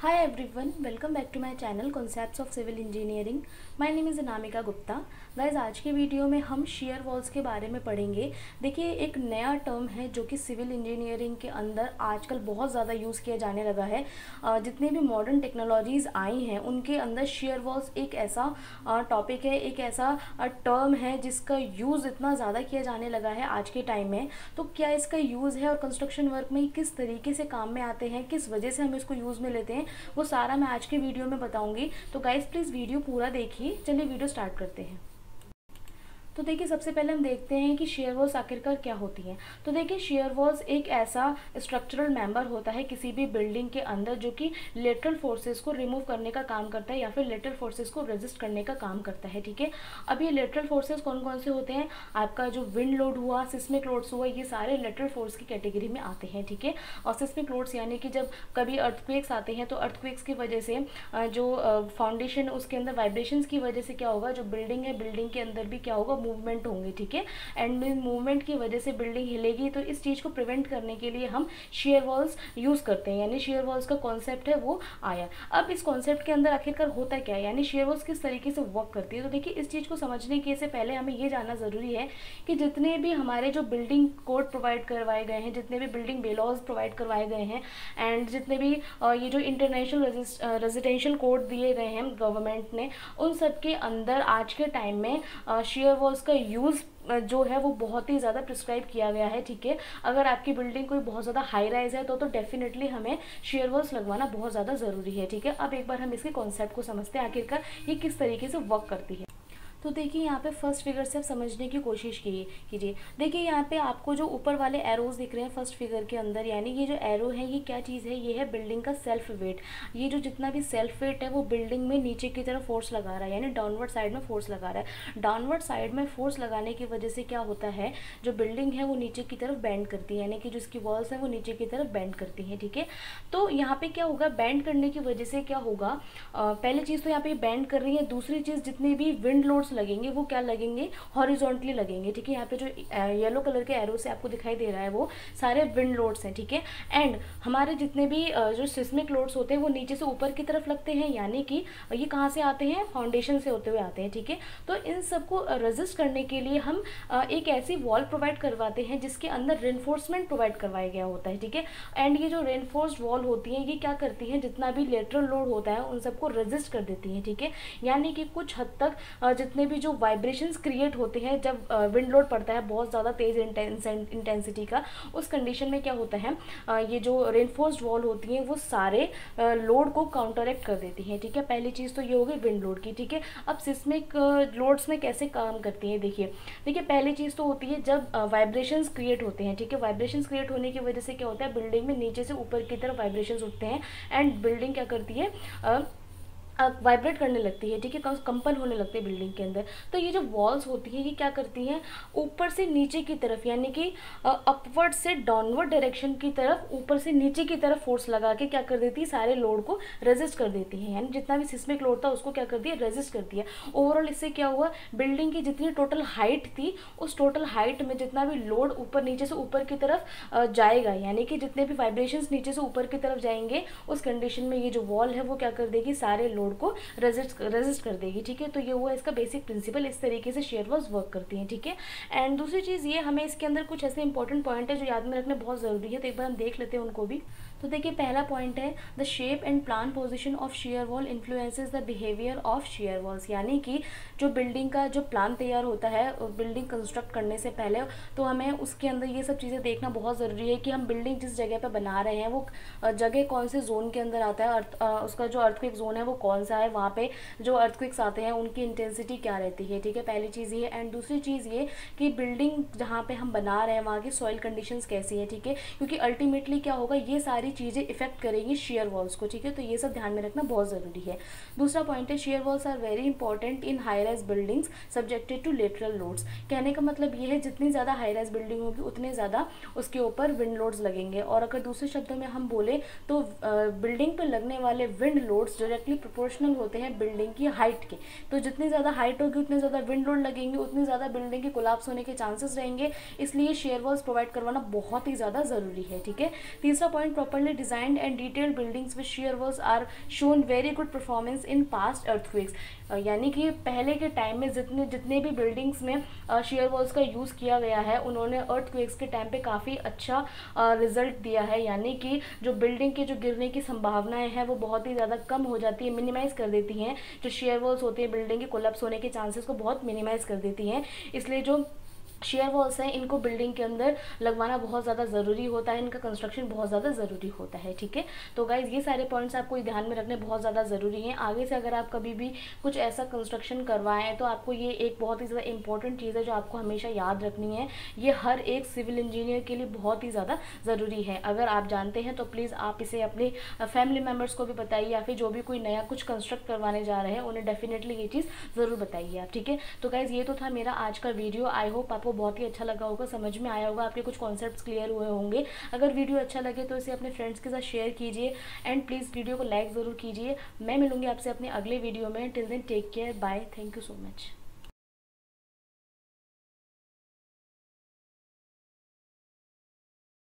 Hi everyone, welcome back to my channel Concepts of Civil Engineering. My name is Anamika Gupta. Guys आज के video में हम share walls के बारे में पढ़ेंगे. देखिए एक नया टर्म है जो कि सिविल इंजीनियरिंग के अंदर आजकल बहुत ज़्यादा यूज़ किया जाने लगा है. जितने भी मॉडर्न टेक्नोलॉजीज़ आई हैं उनके अंदर शेयर वॉल्स एक ऐसा टॉपिक है, एक ऐसा टर्म है जिसका यूज़ इतना ज़्यादा किया जाने लगा है आज के टाइम में. तो क्या इसका यूज़ है और कंस्ट्रक्शन वर्क में किस तरीके से काम में आते हैं, किस वजह से हम इसको यूज़ में लेते हैं, वो सारा मैं आज के वीडियो में बताऊंगी. तो गाइस प्लीज़ वीडियो पूरा देखिए. चलिए वीडियो स्टार्ट करते हैं. तो देखिए सबसे पहले हम देखते हैं कि शेयर वॉल्स आखिरकार क्या होती हैं. तो देखिए शेयर वॉल्स एक ऐसा स्ट्रक्चरल मेंबर होता है किसी भी बिल्डिंग के अंदर जो कि लेटरल फोर्सेस को रिमूव करने का काम करता है या फिर लेटरल फोर्सेस को रेजिस्ट करने का काम करता है. ठीक है, अब ये लेटरल फोर्सेस कौन कौन से होते हैं? आपका जो विंड लोड हुआ, सिस्मिक लोड्स हुआ, ये सारे लेटरल फोर्स की कैटेगरी में आते हैं. ठीक है, और सिस्मिक लोड्स यानी कि जब कभी अर्थक्वेक्स आते हैं तो अर्थक्वेक्स की वजह से जो फाउंडेशन उसके अंदर वाइब्रेशंस की वजह से क्या होगा, जो बिल्डिंग है बिल्डिंग के अंदर भी क्या होगा, मूवमेंट होंगे. ठीक है, एंड मूवमेंट की वजह से बिल्डिंग हिलेगी. तो इस चीज़ को प्रिवेंट करने के लिए हम शेयर वॉल्स यूज़ करते हैं, यानी शेयर वॉल्स का कॉन्सेप्ट है वो आया. अब इस कॉन्सेप्ट के अंदर आखिरकार होता क्या है, यानी शेयर वॉल्स किस तरीके से वर्क करती है. तो देखिए इस चीज़ को समझने के से पहले हमें ये जानना ज़रूरी है कि जितने भी हमारे जो बिल्डिंग कोड प्रोवाइड करवाए गए हैं, जितने भी बिल्डिंग बेलॉज प्रोवाइड करवाए गए हैं, एंड जितने भी ये जो इंटरनेशनल रेजिडेंशियल कोड दिए गए हैं गवर्नमेंट ने, उन सब के अंदर आज के टाइम में शेयर वॉल्स का यूज़ जो है वो बहुत ही ज़्यादा प्रिस्क्राइब किया गया है. ठीक है, अगर आपकी बिल्डिंग कोई बहुत ज़्यादा हाई राइज है तो डेफिनेटली हमें शेयर वॉल्स लगवाना बहुत ज़्यादा ज़रूरी है. ठीक है, अब एक बार हम इसके कॉन्सेप्ट को समझते हैं आखिरकार ये किस तरीके से वर्क करती है. तो देखिए यहाँ पे फर्स्ट फिगर से आप समझने की कोशिश कीजिए. देखिए यहाँ पे आपको जो ऊपर वाले एरोज दिख रहे हैं फर्स्ट फिगर के अंदर, यानी ये जो एरो है ये क्या चीज़ है, ये है बिल्डिंग का सेल्फ वेट. ये जो जितना भी सेल्फ वेट है वो बिल्डिंग में नीचे की तरफ फोर्स लगा रहा है, यानी डाउनवर्ड साइड में फोर्स लगा रहा है. डाउनवर्ड साइड में फोर्स लगाने की वजह से क्या होता है, जो बिल्डिंग है वो नीचे की तरफ बेंड करती है, यानी कि जो इसकी वॉल्स हैं वो नीचे की तरफ बेंड करती हैं. ठीक है, तो यहाँ पे क्या होगा, बेंड करने की वजह से क्या होगा, पहली चीज़ तो यहाँ पे बेंड कर रही है. दूसरी चीज़ जितने भी विंड लोड्स लगेंगे वो क्या लगेंगे, हॉरिजॉन्टली लगेंगे. ठीक है, यहाँ पे जो येलो कलर के एरो से आपको दिखाई दे रहा है वो सारे विंड लोड्स हैं. ठीक है, एंड हमारे जितने भी जो सिस्मिक लोड्स होते हैं वो नीचे से ऊपर की तरफ लगते हैं, यानी कि ये कहाँ से आते हैं, फाउंडेशन से होते हुए आते हैं. ठीक है, तो इन सबको रेजिस्ट करने के लिए हम एक ऐसी वॉल प्रोवाइड करवाते हैं जिसके अंदर रेनफोर्समेंट प्रोवाइड करवाया गया होता है. ठीक है, एंड ये जो रेनफोर्स्ड वॉल होती है ये क्या करती हैं, जितना भी लेटरल लोड होता है उन सबको रेजिस्ट कर देती हैं. ठीक है, यानी कि कुछ हद तक जितने भी जो वाइब्रेशंस क्रिएट होते हैं जब विंड लोड पड़ता है बहुत ज़्यादा तेज इंटेंसिटी का, उस कंडीशन में क्या होता है, ये जो रेनफोर्स्ड वॉल होती हैं वो सारे लोड को काउंटरएक्ट कर देती हैं. ठीक है, पहली चीज़ तो ये होगी विंड लोड की. ठीक है, अब सिस्मिक लोड्स में कैसे काम करती हैं, देखिए पहली चीज़ तो होती है जब वाइब्रेशंस क्रिएट होते हैं. ठीक है, वाइब्रेशंस क्रिएट होने की वजह से क्या होता है, बिल्डिंग में नीचे से ऊपर की तरफ वाइब्रेशंस उठते हैं एंड बिल्डिंग क्या करती है, वाइब्रेट करने लगती है. ठीक है, कंपन होने लगती है बिल्डिंग के अंदर. तो ये जो वॉल्स होती हैं ये क्या करती हैं, ऊपर से नीचे की तरफ यानी कि अपवर्ड से डाउनवर्ड डायरेक्शन की तरफ, ऊपर से नीचे की तरफ फोर्स लगा के क्या कर देती है, सारे लोड को रेजिस्ट कर देती है. यानी जितना भी सिस्मिक लोड था उसको क्या करती है, रेजिस्ट करती है. ओवरऑल इससे क्या हुआ, बिल्डिंग की जितनी टोटल हाइट थी उस टोटल हाइट में जितना भी लोड ऊपर नीचे से ऊपर की तरफ जाएगा, यानी कि जितने भी वाइब्रेशंस नीचे से ऊपर की तरफ जाएंगे उस कंडीशन में ये जो वॉल है वो क्या कर देगी, सारे लोड को रेजिस्ट कर देगी. ठीक है, तो ये हुआ इसका बेसिक प्रिंसिपल. इस तरीके से शेयर वॉल्स वर्क करती हैं. ठीक है, एंड दूसरी चीज़ ये, हमें इसके अंदर कुछ ऐसे इंपॉर्टेंट पॉइंट है जो याद में रखने बहुत ज़रूरी है, तो एक बार हम देख लेते हैं उनको भी. तो देखिए पहला पॉइंट है, the shape and plan position of shear wall influences the behaviour of shear walls. यानी कि जो बिल्डिंग का जो प्लान तैयार होता है बिल्डिंग कंस्ट्रक्ट करने से पहले, तो हमें उसके अंदर ये सब चीज़ें देखना बहुत ज़रूरी है कि हम बिल्डिंग जिस जगह पर बना रहे हैं वो जगह कौन से जोन के अंदर आता है, उसका जो अर्थक्वेक जोन है वो कौन सा है, वहाँ पे जो अर्थक्वेक्स आते हैं उनकी इंटेंसिटी क्या रहती है. ठीक है, पहली चीज़ ये. एंड दूसरी चीज़ ये कि बिल्डिंग जहाँ पे हम बना रहे हैं वहाँ की सॉइल कंडीशंस कैसी है. ठीक है, क्योंकि अल्टीमेटली क्या होगा, ये सारी चीज़ें इफेक्ट करेंगी शेयर वॉल्स को. ठीक है, तो ये सब ध्यान में रखना बहुत ज़रूरी है. दूसरा पॉइंट है, shear walls are very important in high rise buildings subjected to lateral loads. कहने का मतलब ये है जितनी ज़्यादा हाई राइज बिल्डिंग होगी उतने ज़्यादा उसके ऊपर विंड लोड्स लगेंगे. और अगर दूसरे शब्दों में हम बोले तो बिल्डिंग पर लगने वाले विंड लोड्स डायरेक्टली प्रोपोर्शनल होते हैं बिल्डिंग की हाइट के. तो जितनी ज़्यादा हाइट होगी उतने ज़्यादा विंड लोड लगेंगे, उतनी ज़्यादा बिल्डिंग के कोलैप्स होने के चांसेस रहेंगे. इसलिए शेयर वॉल्स प्रोवाइड करवाना बहुत ही ज़्यादा ज़रूरी है. ठीक है, तीसरा point, proper carefully designed and detailed buildings with shear walls are shown very good performance in past earthquakes। यानी कि पहले के टाइम में जितने भी बिल्डिंग्स में शेयर वॉल्स का यूज़ किया गया है उन्होंने अर्थक्वेक्स के टाइम पे काफ़ी अच्छा रिजल्ट दिया है। यानी कि जो बिल्डिंग के जो गिरने की संभावनाएं हैं वो बहुत ही ज़्यादा कम हो जाती है, मिनिमाइज कर देती हैं। जो शेयर वॉल्स होती है बिल्डिंग के कोलैप्स होने के चांसेस को बहुत मिनिमाइज कर देती हैं। इसलिए जो शेयर वॉल्स हैं इनको बिल्डिंग के अंदर लगवाना बहुत ज़्यादा ज़रूरी होता है, इनका कंस्ट्रक्शन बहुत ज़्यादा ज़रूरी होता है। ठीक है, तो गाइज ये सारे पॉइंट्स आपको ध्यान में रखने बहुत ज़्यादा ज़रूरी हैं। आगे से अगर आप कभी भी कुछ ऐसा कंस्ट्रक्शन करवाएं तो आपको ये एक बहुत ही ज़्यादा इंपॉर्टेंट चीज़ है जो आपको हमेशा याद रखनी है। ये हर एक सिविल इंजीनियर के लिए बहुत ही ज़्यादा ज़रूरी है। अगर आप जानते हैं तो प्लीज़ आप इसे अपने फैमिली मेम्बर्स को भी बताइए, या फिर जो भी कोई नया कुछ कंस्ट्रक्ट करवाने जा रहे हैं उन्हें डेफिनेटली ये चीज़ ज़रूर बताइए आप। ठीक है, तो गाइज ये तो था मेरा आज का वीडियो। आई होप आपको बहुत ही अच्छा लगा होगा, समझ में आया होगा, आपके कुछ कॉन्सेप्ट्स क्लियर हुए होंगे। अगर वीडियो अच्छा लगे तो इसे अपने फ्रेंड्स के साथ शेयर कीजिए एंड प्लीज़ वीडियो को लाइक ज़रूर कीजिए। मैं मिलूंगी आपसे अपने अगले वीडियो में। Till then take care, bye, thank you so much.